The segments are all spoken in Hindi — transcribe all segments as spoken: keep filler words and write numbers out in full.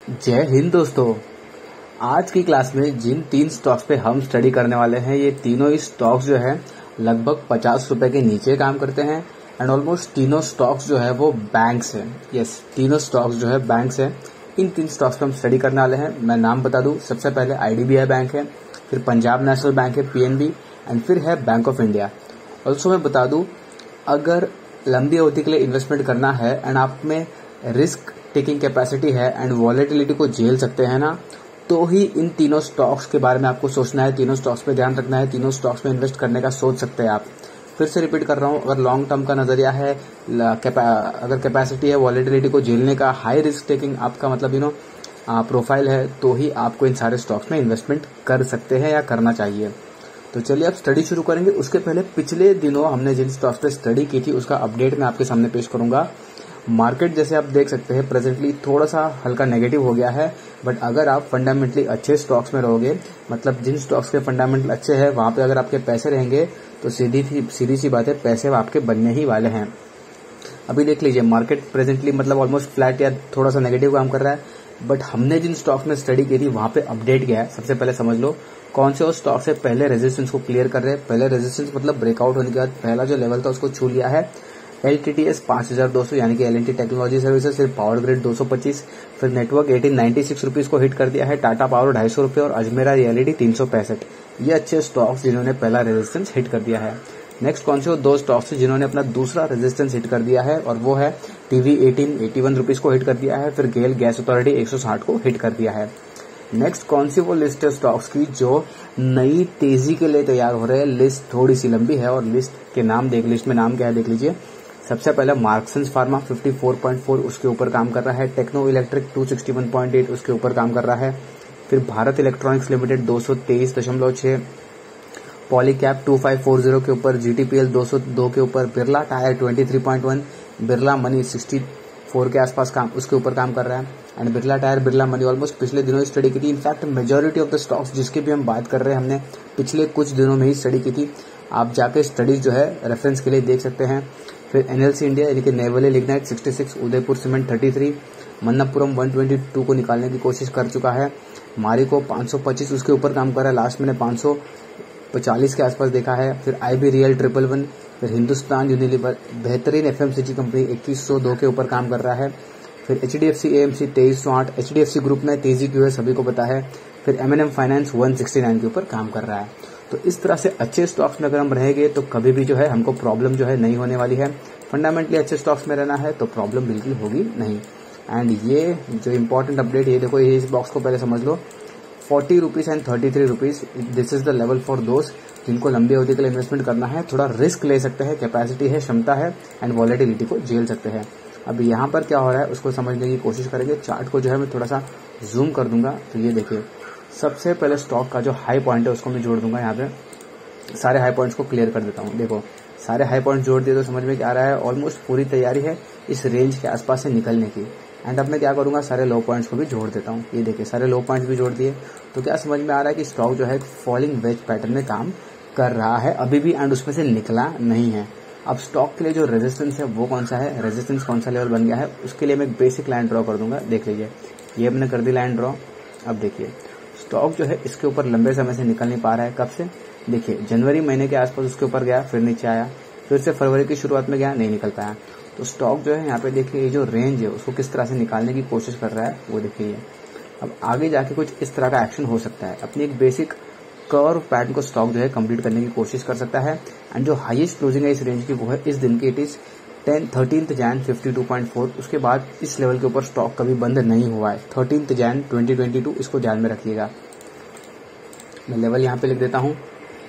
जय हिंद दोस्तों। आज की क्लास में जिन तीन स्टॉक्स पे हम स्टडी करने वाले हैं, ये तीनों ही स्टॉक्स जो है लगभग पचास रुपए के नीचे काम करते हैं एंड ऑलमोस्ट तीनों स्टॉक्स जो है वो बैंक्स हैं। यस, तीनों स्टॉक्स जो है बैंक्स हैं। इन तीन स्टॉक्स पे हम स्टडी करने वाले हैं। मैं नाम बता दूं, सबसे पहले आईडीबीआई बैंक है, फिर पंजाब नेशनल बैंक है पीएनबी, एंड फिर है बैंक ऑफ इंडिया। ऑल्सो मैं बता दूं, अगर लंबी अवधि के लिए इन्वेस्टमेंट करना है एंड आप में रिस्क टेकिंग कैपेसिटी है एंड वॉलेटिलिटी को झेल सकते हैं ना, तो ही इन तीनों स्टॉक्स के बारे में आपको सोचना है, तीनों स्टॉक्स पे ध्यान रखना है, तीनों स्टॉक्स में इन्वेस्ट करने का सोच सकते हैं आप। फिर से रिपीट कर रहा हूं, अगर लॉन्ग टर्म का नजरिया है, अगर कैपेसिटी है वॉलेटिलिटी को झेलने का, हाई रिस्क टेकिंग आपका मतलब यू नो प्रोफाइल है, तो ही आपको इन सारे स्टॉक्स में इन्वेस्टमेंट कर सकते हैं या करना चाहिए। तो चलिए अब स्टडी शुरू करेंगे। उसके पहले पिछले दिनों हमने जिन स्टॉक्स पे स्टडी की थी उसका अपडेट मैं आपके सामने पेश करूंगा। मार्केट जैसे आप देख सकते हैं प्रेजेंटली थोड़ा सा हल्का नेगेटिव हो गया है, बट अगर आप फंडामेंटली अच्छे स्टॉक्स में रहोगे, मतलब जिन स्टॉक्स के फंडामेंटल अच्छे हैं वहां पे अगर आपके पैसे रहेंगे तो सीधी सीधी सी बात है, पैसे आपके बनने ही वाले हैं। अभी देख लीजिए मार्केट प्रेजेंटली मतलब ऑलमोस्ट फ्लैट या थोड़ा सा नेगेटिव काम कर रहा है, बट हमने जिन स्टॉक्स में स्टडी की थी वहां पे अपडेट गया है। सबसे पहले समझ लो कौन से उस स्टॉक से पहले रेजिस्टेंस को क्लियर कर रहे हैं। पहले रेजिस्टेंस मतलब ब्रेकआउट होने के बाद पहला जो लेवल था उसको छू लिया है। एलटीटीएस पांच हजार दो सौ यानी कि एलएनटी टेक्नोलॉजी सर्विसेज, फिर पावर ग्रिड दो सौ पच्चीस, फिर network eighteen ninety six rupees को हिट कर दिया है, टाटा पावर ढाई सौ रुपए और अजमेरा रियलिटी तीन सौ पैंसठ। ये अच्छे स्टॉक्स जिन्होंने पहला रेजिस्टेंस हिट कर दिया है। नेक्स्ट कौन से वो दो स्टॉक्स जिन्होंने अपना दूसरा रेजिस्टेंस हिट कर दिया है, और वो है TV eighteen eighty one rupees को हिट कर दिया है, फिर गेल गैस अथॉरिटी एक सौ साठ को हिट कर दिया है। नेक्स्ट कौन सी वो लिस्ट है स्टॉक्स की जो नई तेजी के लिए तैयार हो रहे हैं। लिस्ट थोड़ी सी लंबी है और लिस्ट के नाम देख लिस्ट में नाम क्या है देख लीजिए। सबसे पहले मार्क्सन्स फार्मा चौवन पॉइंट चार उसके ऊपर काम कर रहा है। टेक्नो इलेक्ट्रिक दो सौ इकसठ पॉइंट आठ उसके ऊपर काम कर रहा है। फिर भारत इलेक्ट्रॉनिक्स लिमिटेड दो सौ तेईस दशमलव छह, पॉलीकैप पच्चीस सौ चालीस के ऊपर, जीटीपीएल दो सौ दो के ऊपर, बिरला टायर तेईस पॉइंट एक, बिरला मनी चौंसठ के आसपास काम उसके ऊपर काम कर रहा है। And Birla tyre Birla money almost पिछले दिनों स्टडी की थी। In fact majority of the stocks जिसकी भी हम बात कर रहे हैं हमने पिछले कुछ दिनों में ही स्टडी की थी। आप जाके स्टडीज जो है रेफरेंस के लिए देख सकते हैं। फिर एनएलसी इंडिया यानी कि नेवले लिग्नाइट छियासठ, उदयपुर सीमेंट तैंतीस, मन्नपुरम एक सौ बाईस को निकालने की कोशिश कर चुका है। मारिको पाँच सौ पच्चीस उसके ऊपर काम कर रहा है, लास्ट मैंने पाँच सौ चालीस के आसपास देखा है। फिर आईबी रियल ट्रिपल वन, फिर हिंदुस्तान यूनिलीवर बेहतरीन एफएमसीजी कंपनी इक्कीस सौ दो के ऊपर काम कर रहा है। फिर एचडीएफसी एएमसी तेईस सौ आठ, एचडीएफसी ग्रुप में तेजी क्यों है सभी को पता है। फिर एमएनएम फाइनेंस एक सौ उनहत्तर के ऊपर काम कर रहा है। तो इस तरह से अच्छे स्टॉक्स में अगर हम रहेंगे तो कभी भी जो है हमको प्रॉब्लम जो है नहीं होने वाली है। फंडामेंटली अच्छे स्टॉक्स में रहना है तो प्रॉब्लम बिल्कुल होगी नहीं। एंड ये जो इंपॉर्टेंट अपडेट, ये देखो, ये इस बॉक्स को पहले समझ लो। Forty rupees and thirty three rupees, this is the level for दोस्त जिनको लंबी अवधि के लिए इन्वेस्टमेंट करना है, थोड़ा रिस्क ले सकते हैं, कैपेसिटी है, क्षमता है एंड वॉलेटिलिटी को झेल सकते हैं। अब यहाँ पर क्या हो रहा है उसको समझने की कोशिश करेंगे। चार्ट को जो है मैं थोड़ा सा जूम कर दूंगा तो ये देखिए, सबसे पहले स्टॉक का जो हाई पॉइंट है उसको मैं जोड़ दूंगा। यहाँ पे सारे हाई पॉइंट्स को क्लियर कर देता हूँ। देखो सारे हाई पॉइंट जोड़ दिए तो समझ में क्या आ रहा है, ऑलमोस्ट पूरी तैयारी है इस रेंज के आसपास से निकलने की। एंड अब मैं क्या करूंगा, सारे लो पॉइंट्स को भी जोड़ देता हूँ। ये देखिए सारे लो पॉइंट्स भी जोड़ दिए तो क्या समझ में आ रहा है कि स्टॉक जो है एक फॉलिंग वेज पैटर्न में काम कर रहा है अभी भी, एंड उसमें से निकला नहीं है। अब स्टॉक के लिए जो रेजिस्टेंस है वो कौन सा है, रेजिस्टेंस कौन सा लेवल बन गया है, उसके लिए मैं एक बेसिक लाइन ड्रॉ कर दूंगा। देख लीजिए ये मैंने कर दी लाइन ड्रॉ। अब देखिए स्टॉक जो है इसके ऊपर लंबे समय से निकल नहीं पा रहा है। कब से, देखिए जनवरी महीने के आसपास उसके ऊपर गया, फिर नीचे आया, फिर से फरवरी की शुरुआत में गया, नहीं निकल पाया। तो स्टॉक जो है यहाँ पे देखिए ये जो रेंज है उसको किस तरह से निकालने की कोशिश कर रहा है वो देखिए। अब आगे जाके कुछ इस तरह का एक्शन हो सकता है, अपनी एक बेसिक कर्व पैटर्न को स्टॉक जो है कंप्लीट करने की कोशिश कर सकता है। एंड जो हाईएस्ट क्लोजिंग है इस रेंज की वो है इस दिन की, it is ten thirteenth Jan fifty two point four. उसके बाद इस लेवल के ऊपर स्टॉक कभी बंद नहीं हुआ है, thirteenth Jan twenty twenty two, इसको ध्यान में रखिएगा। मैं लेवल यहाँ पे लिख देता हूँ,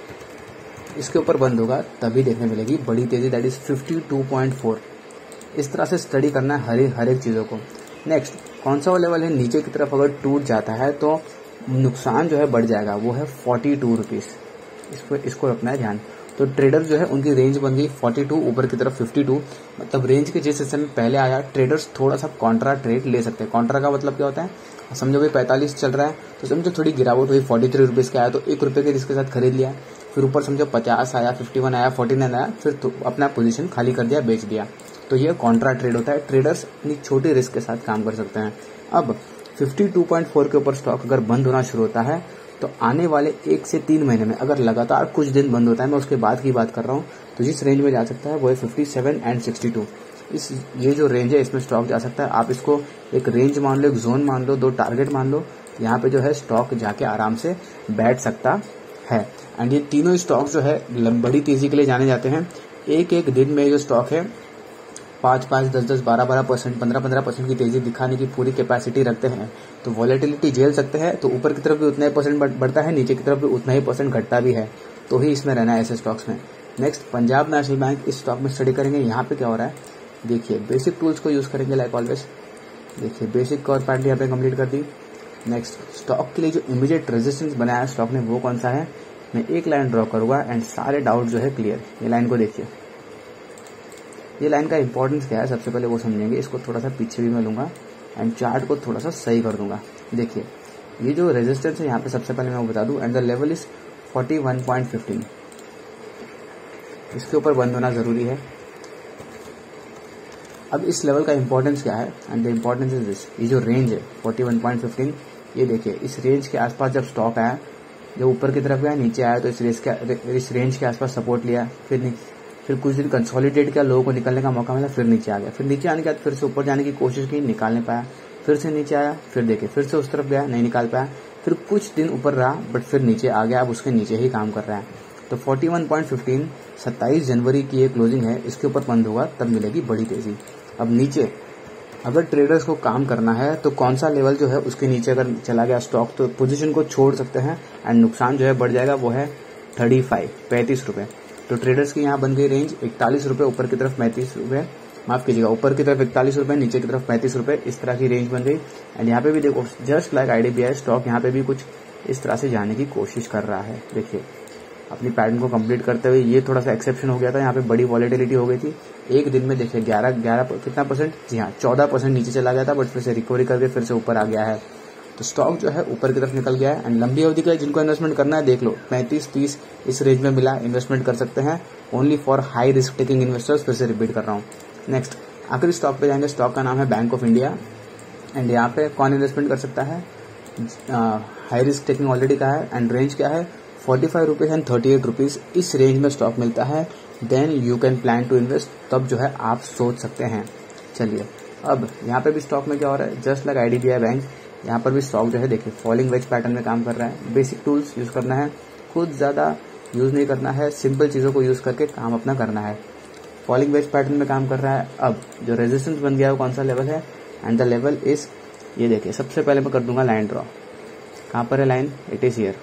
इसके ऊपर बंद होगा तभी देखने मिलेगी बड़ी तेजी, that is fifty two point four. इस तरह से स्टडी करना है हर हर एक चीजों को। नेक्स्ट कौन सा वो लेवल है, नीचे की तरफ अगर टूट जाता है तो नुकसान जो है बढ़ जाएगा, वो है फोर्टी टू रुपीज। इसको इसको रखना है ध्यान। तो ट्रेडर जो है उनकी रेंज बन गई फोर्टी टू, ऊपर की तरफ फिफ्टी टू, मतलब रेंज के जिस हिस्से में पहले आया ट्रेडर्स थोड़ा सा कॉन्ट्रा ट्रेड ले सकते हैं। कॉन्ट्रा का मतलब क्या होता है, समझो भाई पैंतालीस चल रहा है तो समझो थोड़ी गिरावट हुई, फोर्टी थ्री रुपीज का आया तो एक रुपए के रिस्क के साथ खरीद लिया, फिर ऊपर समझो पचास आया, फिफ्टी वन आया, फोर्टी नाइन आया, फिर तो अपना पोजीशन खाली कर दिया, बेच दिया। तो ये कॉन्ट्रा ट्रेड होता है। ट्रेडर्स अपनी छोटी रिस्क के साथ काम कर सकते हैं। अब बावन पॉइंट चार के ऊपर स्टॉक अगर बंद होना शुरू होता है तो आने वाले एक से तीन महीने में अगर लगातार कुछ दिन बंद होता है, मैं उसके बाद की बात कर रहा हूँ, तो जिस रेंज में जा सकता है वो है सत्तावन एंड बासठ। इस ये जो रेंज है इसमें स्टॉक जा सकता है। आप इसको एक रेंज मान लो, एक जोन मान लो, दो टारगेट मान लो, यहाँ पे जो है स्टॉक जाके आराम से बैठ सकता है। एंड ये तीनों स्टॉक जो है बड़ी तेजी के लिए जाने जाते हैं। एक एक दिन में जो स्टॉक है पाँच पाँच दस दस बारह बारह परसेंट पंद्रह पंद्रह परसेंट की तेजी दिखाने की पूरी कैपेसिटी रखते हैं, तो वॉलेटिलिटी झेल सकते हैं। तो ऊपर की तरफ भी उतना ही परसेंट बढ़ता है, नीचे की तरफ भी उतना ही परसेंट घटता भी है, तो ही इसमें रहना है ऐसे स्टॉक्स में। नेक्स्ट पंजाब नेशनल बैंक, इस स्टॉक में स्टडी करेंगे। यहाँ पे क्या हो रहा है देखिए, बेसिक टूल्स को यूज करेंगे लाइक ऑलवेज। देखिए बेसिक कवर पार्ट यहाँ पे कंप्लीट कर दी। नेक्स्ट स्टॉक के लिए जो इमीडिएट रेजिस्टेंस बनाया स्टॉक ने वो कौन सा है, मैं एक लाइन ड्रॉ करूंगा एंड सारे डाउट जो है क्लियर। ये लाइन को देखिए, ये लाइन का इंपॉर्टेंस क्या है सबसे पहले वो समझेंगे। इसको थोड़ा सा पीछे भी मैं लूंगा एंड चार्ट को थोड़ा सा सही कर दूंगा। देखिए ये जो रेजिस्टेंस है यहाँ पे सबसे पहले मैं वो बता दूं, एंड द लेवल इज इकतालीस पॉइंट एक पाँच। इसके ऊपर बंद होना जरूरी है। अब इस लेवल का इंपॉर्टेंस क्या है, and the importance is this, ये जो रेंज है इकतालीस पॉइंट एक पाँच, ये देखिए इस रेंज के आसपास जब स्टॉक आया, जब ऊपर की तरफ गया नीचे आया, तो इस रेंज के इस रेंज के आसपास सपोर्ट लिया, फिर फिर कुछ दिन कंसोलिडेट किया, लोगों को निकलने का मौका मिला, फिर नीचे आ गया, फिर नीचे आने के बाद फिर से ऊपर जाने की कोशिश की, निकाल नहीं पाया, फिर से नीचे आया, फिर देखे फिर से उस तरफ गया, नहीं निकाल पाया, फिर कुछ दिन ऊपर रहा बट फिर नीचे आ गया, अब उसके नीचे ही काम कर रहा है। तो इकतालीस पॉइंट एक पाँच सत्ताईस जनवरी की ये क्लोजिंग है, इसके ऊपर बंद होगा तब मिलेगी बड़ी तेजी। अब नीचे अगर ट्रेडर्स को काम करना है तो कौन सा लेवल जो है उसके नीचे अगर चला गया स्टॉक तो पोजीशन को छोड़ सकते हैं एंड नुकसान जो है बढ़ जाएगा, वो है पैंतीस पैंतीस रुपए। तो ट्रेडर्स की यहाँ बन गई रेंज इकतालीस रुपए, ऊपर की तरफ पैंतीस रुपए, माफ कीजिएगा ऊपर की तरफ इकतालीस रुपए, नीचे की तरफ पैंतीस रुपए, इस तरह की रेंज बन गई। एंड यहाँ पे भी देखो जस्ट लाइक आईडीबीआई स्टॉक यहाँ पे भी कुछ इस तरह से जाने की कोशिश कर रहा है। देखिए अपनी पैटर्न को कंप्लीट करते हुए ये थोड़ा सा एक्सेप्शन हो गया था, यहाँ पे बड़ी वॉलेटिलिटी हो गई थी एक दिन में। देखिए ग्यारह ग्यारह कितना परसेंट, जी हाँ चौदह परसेंट नीचे चला गया था, बट फिर से रिकवरी करके फिर से ऊपर आ गया है। तो स्टॉक जो है ऊपर की तरफ निकल गया है। एंड लंबी अवधि के लिए जिनको इन्वेस्टमेंट करना है देख लो, पैंतीस तीस इस रेंज में मिला, इन्वेस्टमेंट कर सकते हैं, only for high risk taking investors. फिर से रिपीट कर रहा हूँ। नेक्स्ट आखिरी स्टॉक पे जाएंगे, स्टॉक का नाम है बैंक ऑफ इंडिया। एंड यहाँ पे कौन इन्वेस्टमेंट कर सकता है, हाई रिस्क टेकिंग ऑलरेडी का है। एंड रेंज क्या है, forty five rupees and thirty eight rupees, इस रेंज में स्टॉक मिलता है। Then you can plan to invest, तब जो है आप सोच सकते हैं। चलिए अब यहाँ पे भी स्टॉक में क्या हो रहा है, जस्ट लाइक आईडीबीआई बैंक, यहाँ पर भी स्टॉक जो है देखिए फॉलिंग वेज पैटर्न में काम कर रहा है। बेसिक टूल्स यूज करना है, खुद ज्यादा यूज नहीं करना है, सिंपल चीजों को यूज करके काम अपना करना है। फॉलिंग वेज पैटर्न में काम कर रहा है। अब जो रेजिस्टेंस बन गया है वो कौन सा लेवल है, एंड द लेवल इज, ये देखिए सबसे पहले मैं कर दूंगा लाइन ड्रॉ। कहाँ पर है लाइन, इट इज हियर,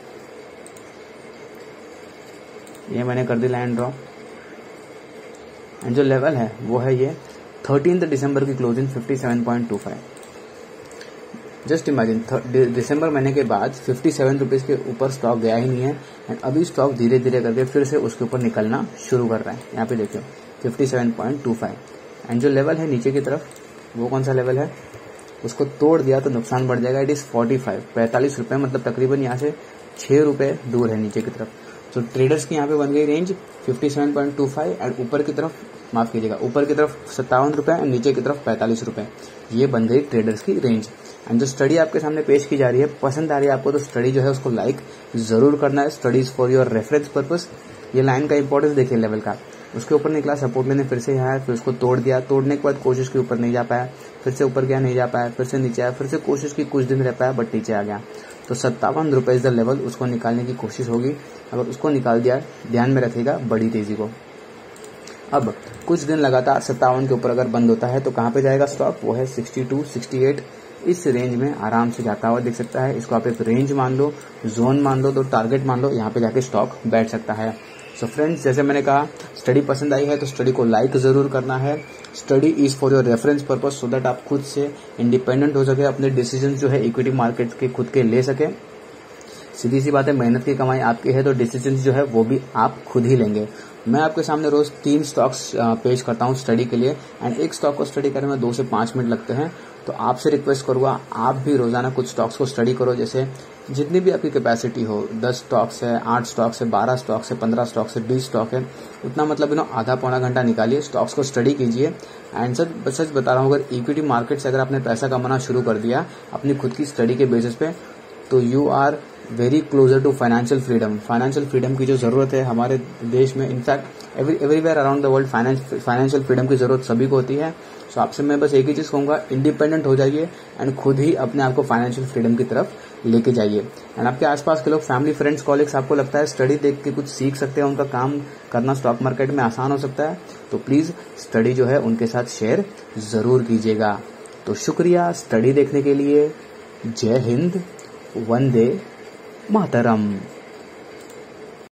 ये मैंने कर दी लाइन ड्रॉ। एंड जो लेवल है वो है ये थर्टीन्थ दिसंबर की क्लोजिंग सत्तावन पॉइंट दो पाँच। जस्ट इमेजिन दिसंबर महीने के बाद फिफ्टी सेवन रुपीज के ऊपर स्टॉक गया ही नहीं है, एंड अभी स्टॉक धीरे धीरे करके फिर से उसके ऊपर निकलना शुरू कर रहा है। यहाँ पे देखियो फिफ्टी सेवन पॉइंट दो पाँच। एंड जो लेवल है नीचे की तरफ वो कौन सा लेवल है, उसको तोड़ दिया तो नुकसान बढ़ जाएगा। इट इज फोर्टी फाइव पैंतालीस रुपए, मतलब तकरीबन यहाँ से छह रुपए दूर है नीचे की तरफ। तो ट्रेडर्स की यहाँ पे बन गई रेंज सत्तावन पॉइंट दो पाँच एंड ऊपर की तरफ माफ कीजिएगा ऊपर की तरफ सत्तावन रुपए एंड नीचे की तरफ पैंतालीस रुपए, ये बन गई ट्रेडर्स की रेंज। एंड जो स्टडी आपके सामने पेश की जा रही है, पसंद आ रही है आपको तो स्टडी जो है उसको लाइक जरूर करना है। Studies for your reference purpose. ये लाइन का इंपॉर्टेंस देखिए लेवल का, उसके ऊपर निकला सपोर्ट लेने, फिर से यहाँ फिर उसको तोड़ दिया, तोड़ने के बाद कोशिश की ऊपर नहीं जा पाया, फिर से ऊपर गया नहीं जा पाया, फिर से नीचे आया, फिर से कोशिश की कुछ दिन रह पाया बट नीचे आ गया। तो सत्तावन रुपए इज द लेवल, उसको निकालने की कोशिश होगी। अगर उसको निकाल दिया, ध्यान में रखेगा बड़ी तेजी को। अब कुछ दिन लगातार सत्तावन के ऊपर अगर बंद होता है तो कहाँ पे जाएगा स्टॉक, वो है सिक्सटी टू सिक्सटी एट, इस रेंज में आराम से जाता हुआ दिख सकता है। इसको आप एक रेंज मान लो, जोन मान लो, तो टारगेट मान लो, यहाँ पे जाके स्टॉक बैठ सकता है। सो so फ्रेंड्स, जैसे मैंने कहा स्टडी पसंद आई है तो स्टडी को लाइक जरूर करना है। Study is for your reference purpose, so that आप खुद से इंडिपेंडेंट हो सके, अपने डिसीजन जो है इक्विटी मार्केट के खुद के ले सके। सीधी सी बात है, मेहनत की कमाई आपकी है तो डिसीजन जो है वो भी आप खुद ही लेंगे। मैं आपके सामने रोज तीन स्टॉक्स पेश करता हूँ स्टडी के लिए, एंड एक स्टॉक को स्टडी करने में दो से पांच मिनट लगते हैं। तो आपसे रिक्वेस्ट करूंगा आप भी रोजाना कुछ स्टॉक्स को स्टडी करो, जैसे जितनी भी आपकी कैपेसिटी हो, दस स्टॉक्स है, आठ स्टॉक्स है, बारह स्टॉक्स है, पंद्रह स्टॉक्स है, बीस स्टॉक है, उतना मतलब यू नो आधा पौना घंटा निकालिए, स्टॉक्स को स्टडी कीजिए। एंड सच सच बता रहा हूँ, अगर इक्विटी मार्केट से अगर आपने पैसा कमाना शुरू कर दिया अपनी खुद की स्टडी के बेसिस पे, तो you are very closer to financial freedom. Financial freedom की जो जरूरत है हमारे देश में, in fact everywhere around the world financial freedom की जरूरत सभी को होती है। सो आपसे मैं बस एक ही चीज कहूंगा, इंडिपेंडेंट हो जाइए एंड खुद ही अपने आप को फाइनेंशियल फ्रीडम की तरफ लेके जाइए। एंड आपके आसपास के लोग, फैमिली, फ्रेंड्स, कॉलिग्स, आपको लगता है स्टडी देख के कुछ सीख सकते हैं, उनका काम करना स्टॉक मार्केट में आसान हो सकता है, तो प्लीज स्टडी जो है उनके साथ शेयर जरूर कीजिएगा। तो शुक्रिया स्टडी देखने के लिए। जय हिंद, वंदे मातरम।